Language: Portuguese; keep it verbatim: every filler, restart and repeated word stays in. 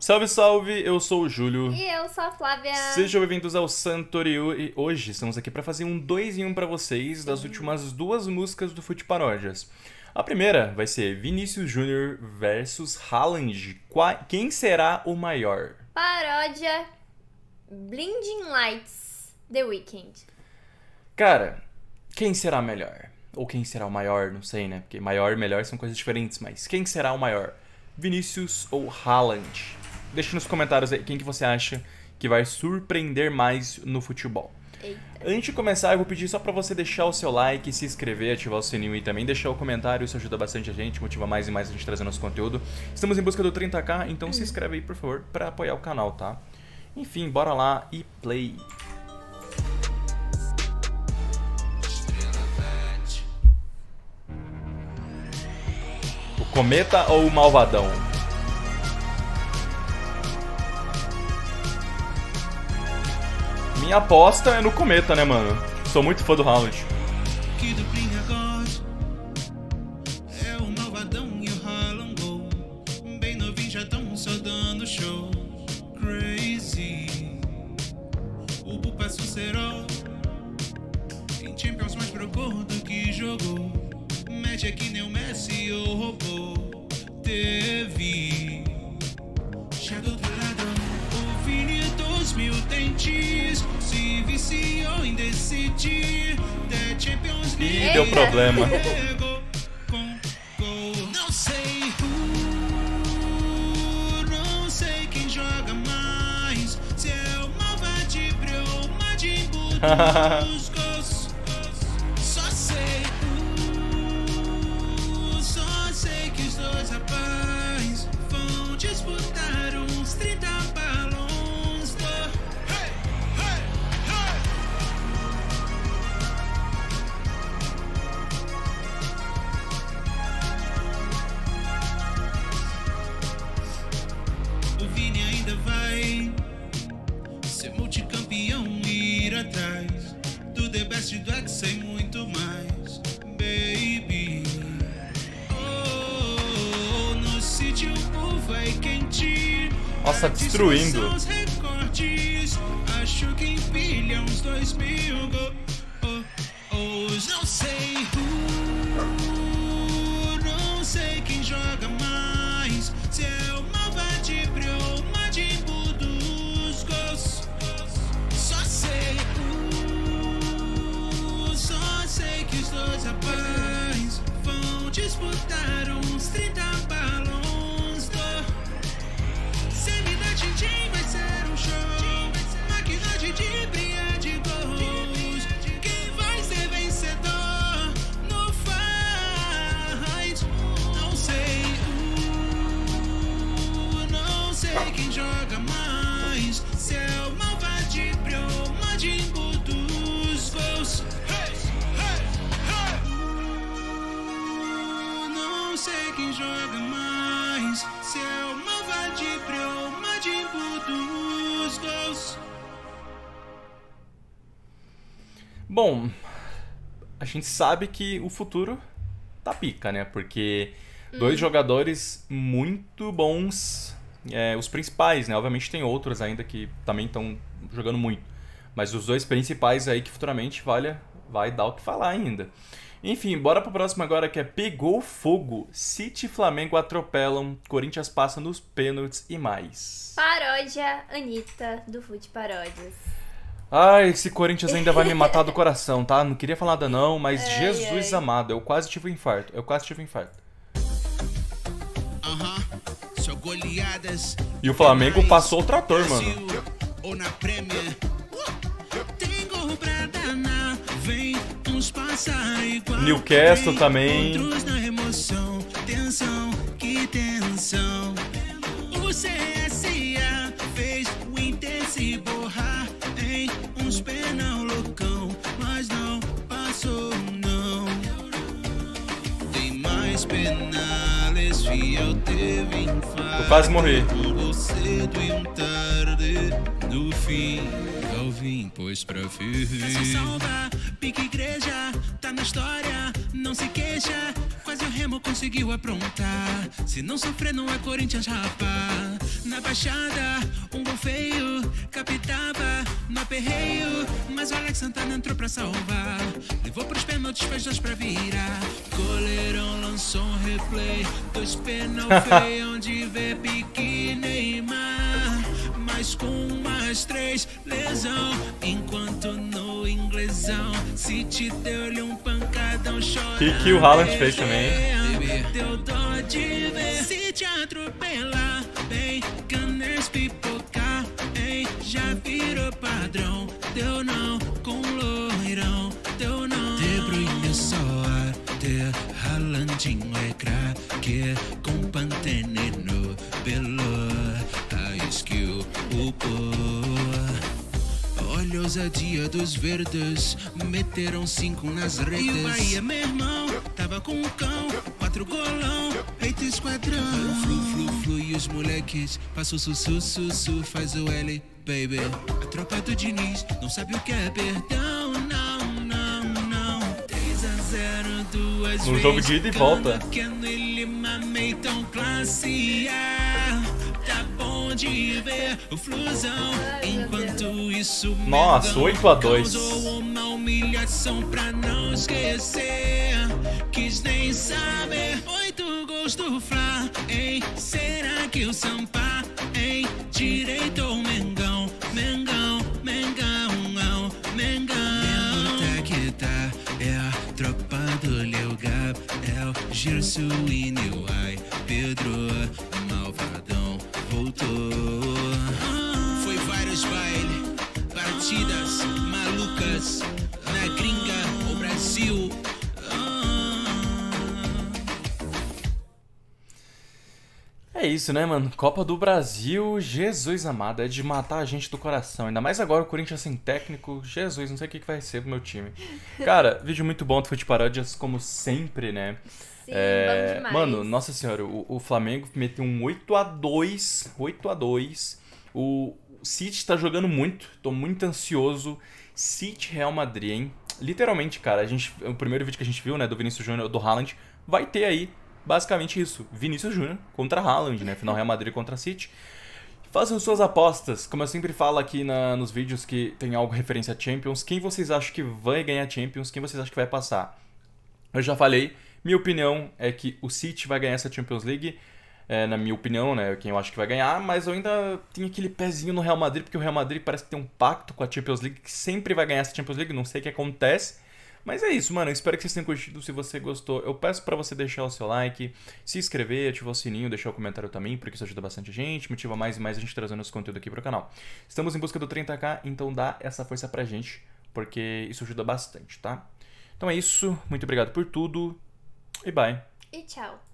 Salve, salve! Eu sou o Júlio. E eu sou a Flávia. Sejam bem-vindos ao Santoriu e hoje estamos aqui para fazer um dois em um para vocês das últimas duas músicas do Fute Paródias. A primeira vai ser Vinícius Júnior versus Haaland. Qua- Quem será o maior? Paródia Blinding Lights, The Weeknd. Cara, quem será melhor? Ou quem será o maior, não sei, né? Porque maior e melhor são coisas diferentes, mas quem será o maior? Vinícius ou Haaland? Deixa nos comentários aí quem que você acha que vai surpreender mais no futebol. Eita. Antes de começar, eu vou pedir só pra você deixar o seu like, se inscrever, ativar o sininho e também deixar o comentário. Isso ajuda bastante a gente, motiva mais e mais a gente trazer nosso conteúdo. Estamos em busca do trinta k, então se inscreve aí, por favor, pra apoiar o canal, tá? Enfim, bora lá e play! O Cometa ou o Malvadão? Minha aposta é no Cometa, né, mano? Sou muito fã do Haaland. Que do Brinca God é o Malvadão e o Haaland Gol. Bem novinho já tão só dando show. Crazy. O Bu passa o cerol. Em Champions mais procurou do que jogou. Mete aqui nem o Messi ou roubou. Teve. Já do outro lado, o Vini dos mil dentes se viciou em decidir. The Champions League. Ih, deu problema. Pegou com gol. Não sei who, não sei quem joga mais. Se é o Malvadibrio ou o Majin Buu dos gols. Só sei who, só sei que os dois rapazes vão disputar uns trinta balões do... Hey, hey, hey. O Vini ainda vai ser multicampeão e ir atrás do The Best, do Hexa e muito mais, baby. Oh, no sítio o vai quente. Nossa, destruindo. São os recortes. Acho que empilha uns dois mil go- oh, oh, não sei who, não sei quem joga mais. Se é o Malvadibrio ou o Majin Buu dos gols. Só sei who, só sei que os dois rapazes vão disputar uns trinta balões do... Semi da Tintin vai ser um show. Máquina de dribble de gols. Quem vai ser vencedor no fight? Não sei who, não sei quem joga mais. Se é o Malvadibrio ou o Majin Buu dos gols. Hey, hey, hey. Não sei quem joga mais. Se é o Malvadibrio ou o Majin Buu dos gols. Bom, a gente sabe que o futuro tá pica, né? Porque dois jogadores muito bons, é, os principais, né? Obviamente tem outros ainda que também estão jogando muito. Mas os dois principais aí que futuramente vale, vai dar o que falar ainda. Enfim, bora pro próximo agora que é Pegou Fogo. City e Flamengo atropelam, Corinthians passa nos pênaltis e mais. Paródia Anitta, do Fute Paródias. Ai, esse Corinthians ainda vai me matar do coração, tá? Não queria falar nada não, mas Ai, Jesus ai. amado, eu quase tive um infarto. Eu quase tive um infarto. Aham, só goleadas. E o Flamengo passou o trator, mano. Brasil ou na Premier. Tem gol pra danar, vem uns passar igual. Newcastle Vem também. Outros na emoção, tensão, que tensão. O C S A fez o Inter se borrar em uns penal loucão, mas não passou não. Tem mais penales, fiel teve infarto. Eu quase morri. Um gol cedo e um tarde, no fim, Calvin pôs pra ver. Se salva, pique igreja, tá na história, não se queixa. Quase o Remo conseguiu aprontar. Se não sofrer, não é Corinthians, rapaz. na baixada, um gol feio, captava no aperreio, mas o Alex Santana entrou pra salvar. Levou pros pênaltis, fez dois pra virar. Goleirão lançou um replay, dois pênal feio, onde vê pique Neymar. Mas com umas três lesão, enquanto no inglesão City deu-lhe um pancadão chorando. Que que o Haaland fez também? Deu dó de ver City atropelar, bem, Gunners pipocar, hein, já virou padrão. Deu não com loirão, deu não. De Bruyne soar, de Haalandinho é craque, com Pantene no pelo, high skill, upo. Olha a ousadia dos verdes, meteram cinco nas redes. E o Bahia, meu irmão, tava com um cão, quatro golão, eita esquadrão. Flu, flu, flu, e os moleques, passou sussu, sussu, faz o L, baby. A tropa do Diniz não sabe o que é perdão, não, não, não. três a zero, duas vezes. No jogo de ida e volta. Tão classe A, tá bom de ver o Flusão. Enquanto isso, nossa, oito a dois. Causou uma humilhação pra não esquecer. Quis nem saber. Oito gols do Fla, hein? Será que o Sampa, hein? Direito ou Mengão? Mengão, Mengão, Mengão. Tá que tá, é a tropa do Leo Gab, é o Gerson e Newai. Pedro, malvadão, voltou. Foi vários bailes, partidas malucas, na gringa, o Brasil. É isso, né, mano? Copa do Brasil, Jesus amado, é de matar a gente do coração. Ainda mais agora o Corinthians sem técnico. Jesus, não sei o que que vai ser pro meu time. Cara, vídeo muito bom do Fute Paródias, como sempre, né? Sim, É, bom demais. mano, nossa senhora, o, o Flamengo meteu um oito a dois. oito a dois. O City tá jogando muito, tô muito ansioso. City Real Madrid, hein? Literalmente, cara, a gente, o primeiro vídeo que a gente viu, né, do Vinícius Júnior, do Haaland, vai ter aí basicamente isso. Vinícius Júnior contra Haaland, né? Final Real Madrid contra City. Façam suas apostas. Como eu sempre falo aqui na, nos vídeos que tem algo referência a Champions. Quem vocês acham que vai ganhar Champions? Quem vocês acham que vai passar? Eu já falei. Minha opinião é que o City vai ganhar essa Champions League. É, na minha opinião, né? Quem eu acho que vai ganhar. Mas eu ainda tenho aquele pezinho no Real Madrid. Porque o Real Madrid parece que tem um pacto com a Champions League. Que sempre vai ganhar essa Champions League. Não sei o que acontece. Mas é isso, mano. Eu espero que vocês tenham curtido. Se você gostou, eu peço pra você deixar o seu like, se inscrever, ativar o sininho, deixar o comentário também, porque isso ajuda bastante a gente, motiva mais e mais a gente trazendo esse conteúdo aqui pro canal. Estamos em busca do trinta k, então dá essa força pra gente, porque isso ajuda bastante, tá? Então é isso. Muito obrigado por tudo e bye. E tchau.